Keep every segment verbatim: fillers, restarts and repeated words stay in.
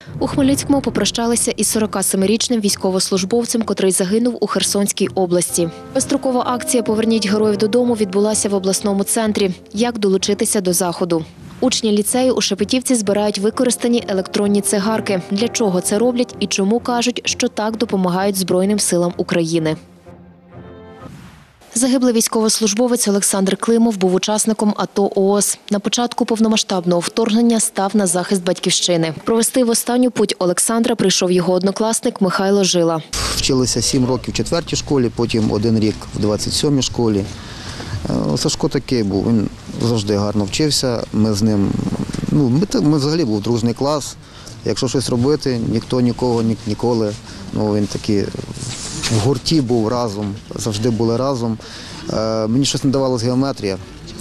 У Хмельницькому попрощалися із сорокасемирічним військовослужбовцем, котрий загинув у Херсонській області. Безстрокова акція «Поверніть героїв додому» відбулася в обласному центрі. Як долучитися до заходу? Учні ліцею у Шепетівці збирають використані електронні цигарки. Для чого це роблять і чому кажуть, що так допомагають Збройним силам України? Загиблий військовослужбовець Олександр Климов був учасником АТО-ООС. На початку повномасштабного вторгнення став на захист батьківщини. Провести в останню путь Олександра прийшов його однокласник Михайло Жила. Вчилися сім років в четвертій школі, потім один рік в двадцять сьомій школі. Сашко такий був, він завжди гарно вчився. Ми з ним, ну, ми, ми взагалі був дружний клас. Якщо щось робити, ніхто нікого ні, ніколи. Ну, він такий в гурті був разом, завжди були разом. Е, мені щось не давалась геометрія.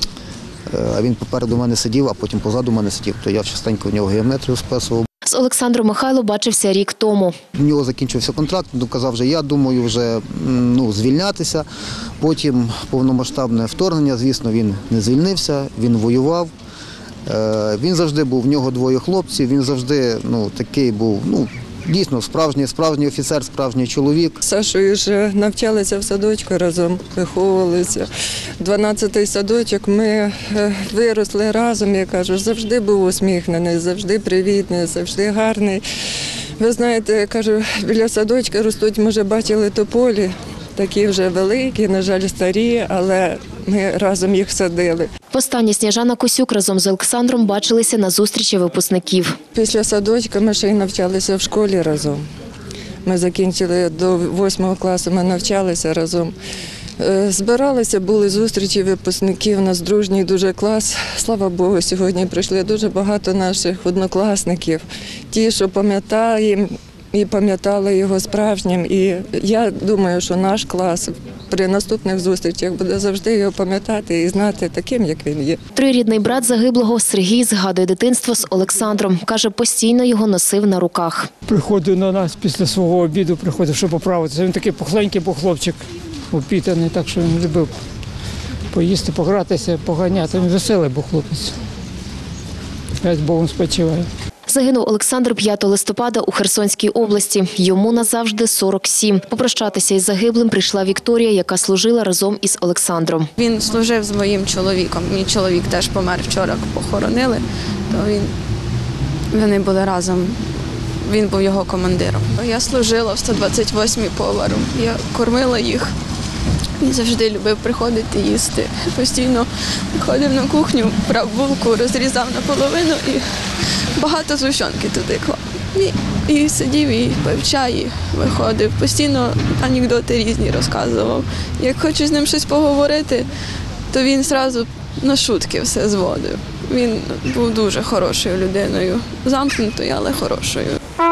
Е, він попереду мене сидів, а потім позаду мене сидів, то я частенько в нього геометрію списував. З Олександром Михайло бачився рік тому. У нього закінчився контракт, він казав, що я думаю вже ну, звільнятися. Потім повномасштабне вторгнення, звісно, він не звільнився, він воював. Е, він завжди був, в нього двоє хлопців, він завжди ну, такий був, ну, дійсно, справжній, справжній офіцер, справжній чоловік. З Сашою ж навчалися в садочку разом, виховувалися. дванадцятий садочок, ми виросли разом, я кажу, завжди був усміхнений, завжди привітний, завжди гарний. Ви знаєте, я кажу, біля садочка ростуть, може, бачили тополі, такі вже великі, на жаль, старі, але ми разом їх садили. Востаннє Сніжана Косюк разом з Олександром бачилися на зустрічі випускників. Після садочка ми ще й навчалися в школі разом. Ми закінчили до восьмого класу, ми навчалися разом. Збиралися, були зустрічі випускників, у нас дружній дуже клас. Слава Богу, сьогодні прийшли дуже багато наших однокласників. Ті, що пам'ятаємо і пам'ятали його справжнім. І я думаю, що наш клас при наступних зустрічах буде завжди його пам'ятати і знати таким, як він є. Трирідний брат загиблого Сергій згадує дитинство з Олександром. Каже, постійно його носив на руках. Приходив на нас після свого обіду, приходив, щоб поправитися. Він такий пухленький був хлопчик, опітаний, так що він любив поїсти, погратися, поганяти. Він веселий був хлопець. Я з Богом спочиваю. Загинув Олександр п'ятого листопада у Херсонській області. Йому назавжди сорок сім. Попрощатися із загиблим прийшла Вікторія, яка служила разом із Олександром. Він служив з моїм чоловіком. Мій чоловік теж помер вчора, похоронили, то він, вони були разом. Він був його командиром. Я служила в сто двадцять восьмій поваром. Я кормила їх. Він завжди любив приходити їсти. Постійно ходив на кухню, брав булку, розрізав наполовину і багато згущенки туди клав. І, і сидів, і пив чай, і виходив. Постійно анекдоти різні розказував. Як хочу з ним щось поговорити, то він одразу на шутки все зводив. Він був дуже хорошою людиною. Замкнутою, але хорошою.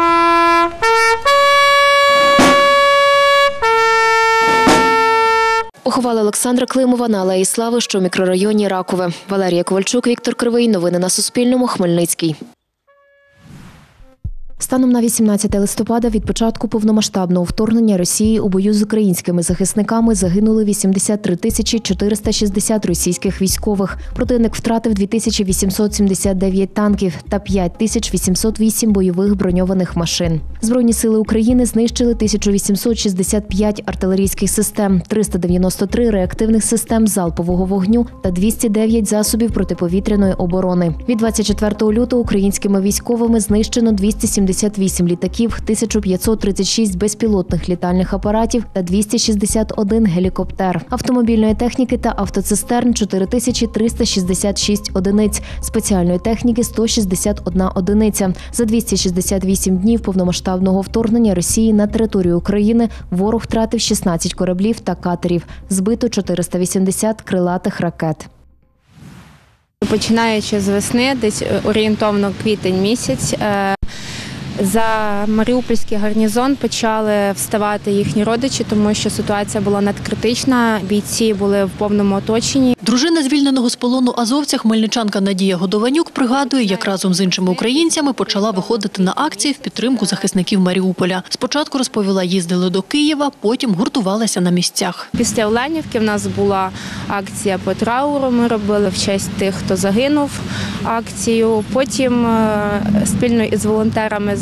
Поховали Олександра Климова на Алеї Слави, що в мікрорайоні Ракове. Валерія Ковальчук, Віктор Кривий. Новини на Суспільному. Хмельницький. Станом на вісімнадцяте листопада від початку повномасштабного вторгнення Росії у бою з українськими захисниками загинули вісімдесят три тисячі чотириста шістдесят російських військових. Противник втратив дві тисячі вісімсот сімдесят дев'ять танків та п'ять тисяч вісімсот вісім бойових броньованих машин. Збройні сили України знищили тисячу вісімсот шістдесят п'ять артилерійських систем, триста дев'яносто три реактивних систем залпового вогню та двісті дев'ять засобів протиповітряної оборони. Від двадцять четвертого лютого українськими військовими знищено двісті сімдесят вісім літаків, тисяча п'ятсот тридцять шість безпілотних літальних апаратів та двісті шістдесят один гелікоптер. Автомобільної техніки та автоцистерн – чотири тисячі триста шістдесят шість одиниць, спеціальної техніки – сто шістдесят одна одиниця. За двісті шістдесят вісім днів повномасштабного вторгнення Росії на територію України ворог втратив шістнадцять кораблів та катерів. Збито чотириста вісімдесят крилатих ракет. Починаючи з весни, десь орієнтовно квітень місяць, за Маріупольський гарнізон почали вставати їхні родичі, тому що ситуація була надкритична, бійці були в повному оточенні. Дружина звільненого з полону азовця, хмельничанка Надія Годованюк, пригадує, як разом з іншими українцями почала виходити на акції в підтримку захисників Маріуполя. Спочатку, розповіла, їздили до Києва, потім гуртувалися на місцях. Після Оленівки в нас була акція по трауру, ми робили в честь тих, хто загинув акцію. Потім спільно із волонтерами з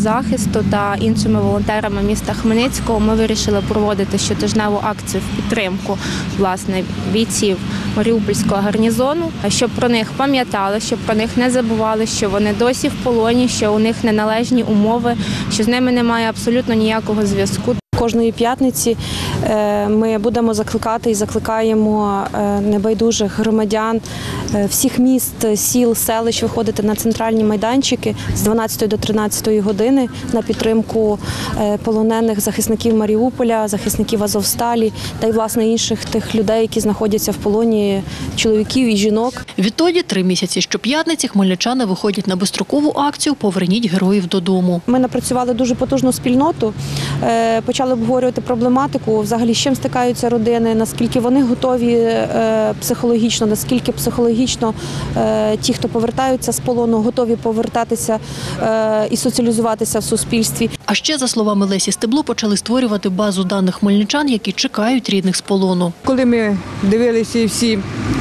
захисту та іншими волонтерами міста Хмельницького ми вирішили проводити щотижневу акцію в підтримку власне бійців Маріупольського гарнізону, щоб про них пам'ятали, щоб про них не забували, що вони досі в полоні, що у них неналежні умови, що з ними немає абсолютно ніякого зв'язку. Кожної п'ятниці ми будемо закликати і закликаємо небайдужих громадян всіх міст, сіл, селищ виходити на центральні майданчики з дванадцятої до тринадцятої години на підтримку полонених захисників Маріуполя, захисників Азовсталі та й власне інших тих людей, які знаходяться в полоні, чоловіків і жінок. Відтоді три місяці щоп'ятниці хмельничани виходять на безстрокову акцію «Поверніть героїв додому». Ми напрацювали дуже потужну спільноту, почали обговорювати проблематику, взагалі з чим стикаються родини, наскільки вони готові психологічно, наскільки психологічно ті, хто повертаються з полону, готові повертатися і соціалізуватися в суспільстві. А ще, за словами Лесі Стебло, почали створювати базу даних хмельничан, які чекають рідних з полону. Коли ми дивилися всі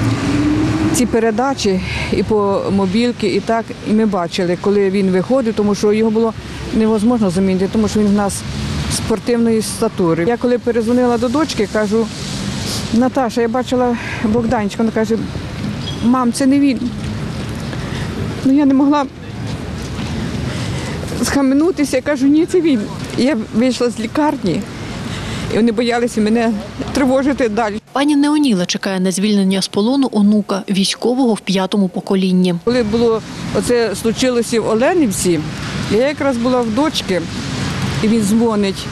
ці передачі і по мобілки, і так, і ми бачили, коли він виходив, тому що його було невозможно замінити, тому що він в нас спортивної статури. Я коли перезвонила до дочки, кажу: Наташа, я бачила Богданчика, вона каже: мам, це не він. Ну я не могла схаменутися, я кажу: ні, це він. І я вийшла з лікарні, і вони боялися мене тривожити далі. Пані Неоніла чекає на звільнення з полону онука, військового в п'ятому поколінні. Коли було оце случилося в Оленівці, я якраз була в дочки, і він дзвонить.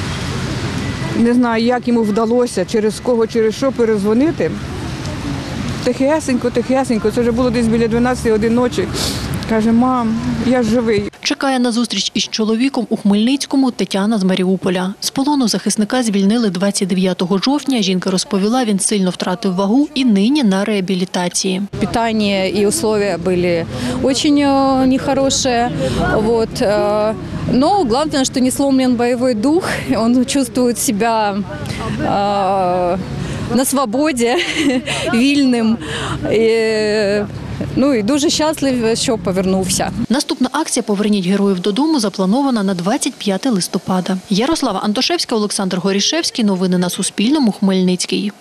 Не знаю, як йому вдалося, через кого, через що перезвонити. Тихесенько, тихесенько, це вже було десь біля дванадцятої години ночі. Каже: мам, я живий. Чекає на зустріч із чоловіком у Хмельницькому Тетяна з Маріуполя. З полону захисника звільнили двадцять дев'ятого жовтня. Жінка розповіла, він сильно втратив вагу і нині на реабілітації. Питання і условия були дуже нехороші. Вот. Но главное, что не сломлен боевой дух. Он чувствует себя на свободі, вільним. І Ну і дуже щасливий, що повернувся. Наступна акція «Поверніть героїв додому» запланована на двадцять п'яте листопада. Ярослава Антошевська, Олександр Горішевський. Новини на Суспільному. Хмельницький.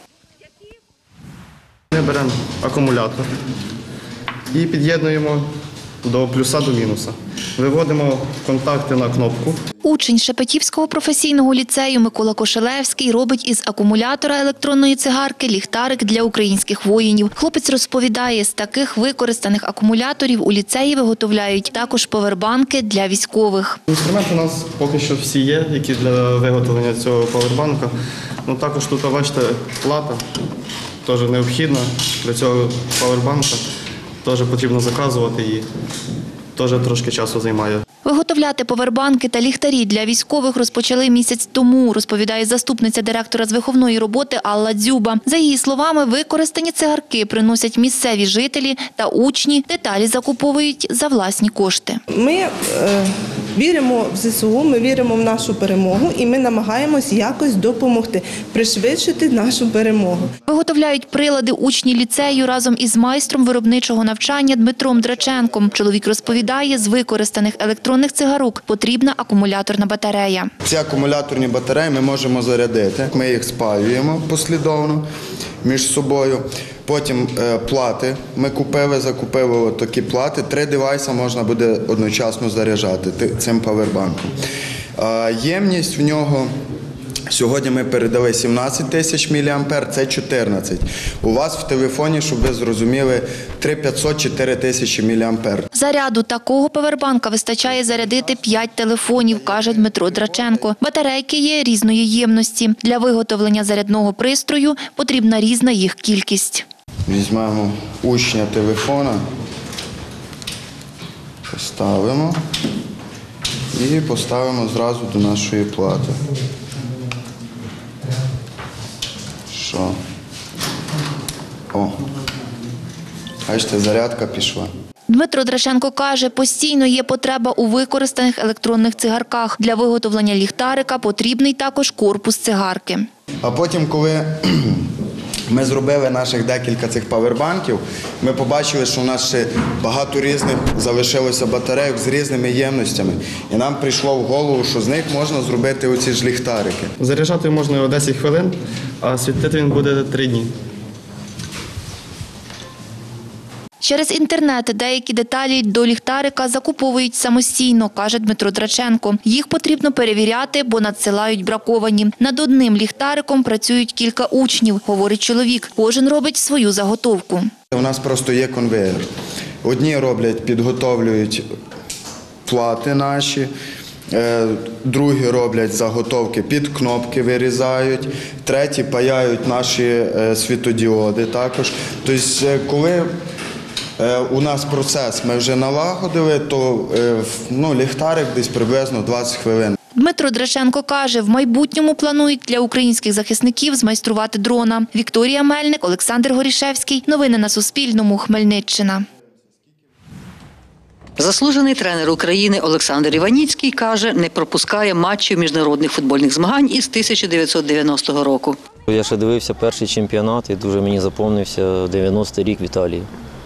Ми беремо акумулятор і під'єднуємо до плюса, до мінуса. Виводимо контакти на кнопку. Учень Шепетівського професійного ліцею Микола Кошелевський робить із акумулятора електронної цигарки ліхтарик для українських воїнів. Хлопець розповідає, з таких використаних акумуляторів у ліцеї виготовляють також павербанки для військових. Інструменти у нас поки що всі є, які для виготовлення цього павербанка. Ну, також тут, бачите, плата теж необхідна для цього павербанка. Теж потрібно заказувати і теж трошки часу займає. Виготовляти павербанки та ліхтарі для військових розпочали місяць тому, розповідає заступниця директора з виховної роботи Алла Дзюба. За її словами, використані цигарки приносять місцеві жителі та учні, деталі закуповують за власні кошти. Ми е, віримо в ЗСУ, ми віримо в нашу перемогу і ми намагаємось якось допомогти, пришвидшити нашу перемогу. Виготовляють прилади учні ліцею разом із майстром виробничого навчання Дмитром Драченком. Чоловік розповідає, з використаних електронних цигарок потрібна акумуляторна батарея. Ці акумуляторні батареї ми можемо зарядити. Ми їх спалюємо послідовно між собою. Потім е, плати ми купили, закупили такі плати. Три девайси можна буде одночасно заряджати цим павербанком. Е, ємність в нього сьогодні ми передали сімнадцять тисяч міліампер, це чотирнадцять. У вас в телефоні, щоб ви зрозуміли, три тисячі п'ятсот - чотири тисячі міліампер. Заряду такого павербанка вистачає зарядити п'ять телефонів, каже Дмитро Драченко. Батарейки є різної ємності. Для виготовлення зарядного пристрою потрібна різна їх кількість. Візьмемо учня телефона, поставимо і поставимо зразу до нашої плати. Що? О, бачите, зарядка пішла. Дмитро Драченко каже, постійно є потреба у використаних електронних цигарках. Для виготовлення ліхтарика потрібний також корпус цигарки. А потім, коли Ми зробили наших декілька цих павербанків. Ми побачили, що у нас ще багато різних залишилося батарейок з різними ємностями. І нам прийшло в голову, що з них можна зробити оці ж ліхтарики. Заряджати можна його десять хвилин, а світити він буде три дні. Через інтернет деякі деталі до ліхтарика закуповують самостійно, каже Дмитро Драченко. Їх потрібно перевіряти, бо надсилають браковані. Над одним ліхтариком працюють кілька учнів, говорить чоловік. Кожен робить свою заготовку. У нас просто є конвейер. Одні роблять, підготовлюють плати наші, другі роблять заготовки, під кнопки вирізають, треті паяють наші світодіоди також. Тобто, коли у нас процес ми вже налагодили, то ну, ліхтарик десь приблизно двадцять хвилин. Дмитро Драченко каже, в майбутньому планують для українських захисників змайструвати дрона. Вікторія Мельник, Олександр Горішевський. Новини на Суспільному. Хмельниччина. Заслужений тренер України Олександр Іваніцький каже, не пропускає матчів міжнародних футбольних змагань із тисяча дев'ятсот дев'яностого року. Я ще дивився перший чемпіонат і дуже мені запомнився дев'яностий рік в Італії,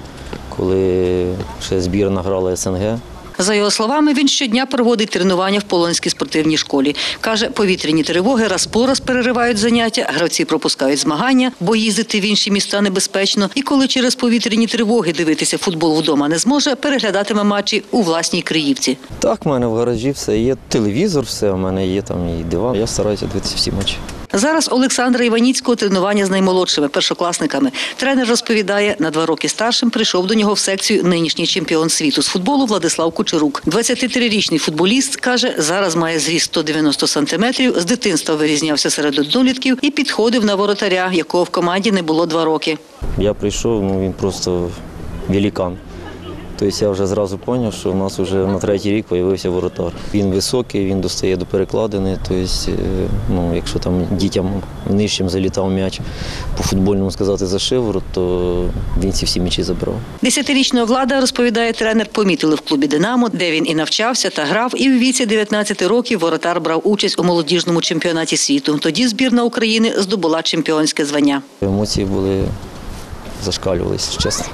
коли ще збірна грала ес ен ге. За його словами, він щодня проводить тренування в Полонській спортивній школі. Каже, повітряні тривоги раз по раз переривають заняття, гравці пропускають змагання, бо їздити в інші міста небезпечно. І коли через повітряні тривоги дивитися футбол вдома не зможе, переглядатиме матчі у власній Криївці. Так, в мене в гаражі все є, телевізор, все, в мене є там і диван. Я стараюся дивитися всі матчі. Зараз Олександра Іваніцького тренування з наймолодшими першокласниками. Тренер розповідає, на два роки старшим прийшов до нього в секцію нинішній чемпіон світу з футболу Владислав Кучерук. двадцятитрирічний футболіст, каже, зараз має зріст сто дев'яносто сантиметрів, з дитинства вирізнявся серед однолітків і підходив на воротаря, якого в команді не було два роки. Я прийшов, ну він просто великан. Тобто я вже зразу зрозумів, що у нас вже на третій рік з'явився воротар. Він високий, він достає до перекладини. Тобто, ну, якщо там дітям нижчим залітав м'яч, по футбольному сказати, за шиворот, то він ці всі м'ячі забрав. Десятирічного Влада, розповідає тренер, помітили в клубі «Динамо», де він і навчався та грав, і в віці дев'ятнадцяти років воротар брав участь у молодіжному чемпіонаті світу. Тоді збірна України здобула чемпіонське звання. Емоції були, зашкалювалися, чесно.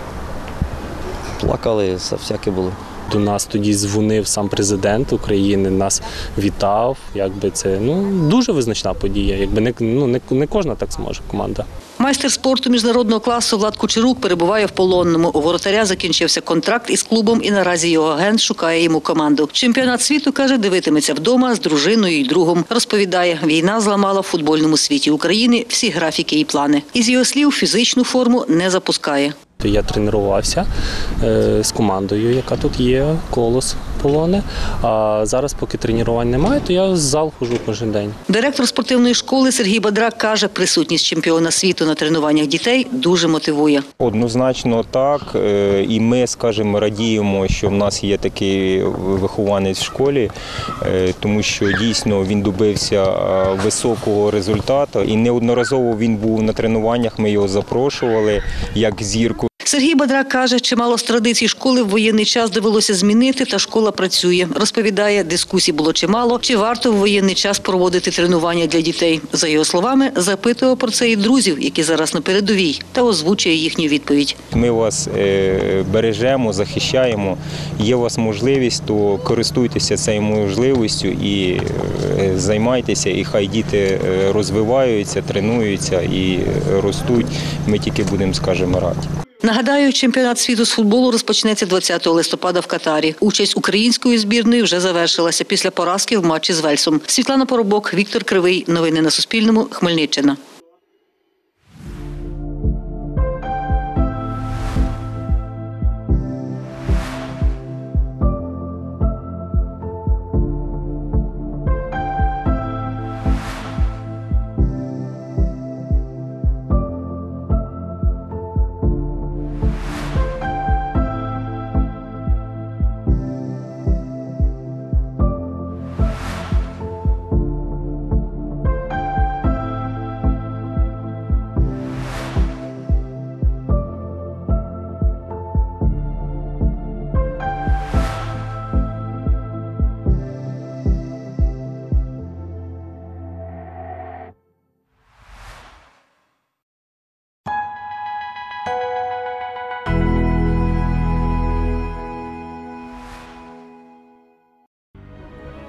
Плакали, все всяке було. До нас тоді дзвонив сам президент України, нас вітав. Якби це ну дуже визначна подія. Якби не ну не, не кожна так зможе команда. Майстер спорту міжнародного класу Влад Кучерук перебуває в Полонному. У воротаря закінчився контракт із клубом і наразі його агент шукає йому команду. Чемпіонат світу, каже, дивитиметься вдома з дружиною і другом. Розповідає, війна зламала в футбольному світі України всі графіки і плани. Із його слів, фізичну форму не запускає. Я тренувався е, з командою, яка тут є, «Колос» Полоне. А зараз, поки тренувань немає, то я в зал ходжу кожен день. Директор спортивної школи Сергій Бадрак каже, присутність чемпіона світу на тренуваннях дітей дуже мотивує. Однозначно так. І ми, скажімо, радіємо, що в нас є такий вихованець в школі, тому що дійсно він добився високого результату. І неодноразово він був на тренуваннях, ми його запрошували як зірку. Сергій Бадрак каже, чимало з традицій школи в воєнний час довелося змінити, та школа працює. Розповідає, дискусій було чимало, чи варто в воєнний час проводити тренування для дітей. За його словами, запитував про це і друзів, які зараз на передовій, та озвучує їхню відповідь. Ми вас бережемо, захищаємо. Є у вас можливість, то користуйтеся цією можливістю і займайтеся, і хай діти розвиваються, тренуються і ростуть. Ми тільки будемо, скажімо, раді. Нагадаю, чемпіонат світу з футболу розпочнеться двадцятого листопада в Катарі. Участь української збірної вже завершилася після поразки в матчі з Вельсом. Світлана Поробок, Віктор Кривий. Новини на Суспільному. Хмельниччина.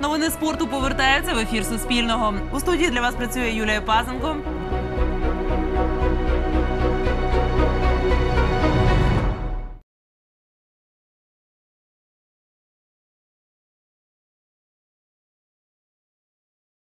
Новини спорту повертаються в ефір Суспільного. У студії для вас працює Юлія Пазенко.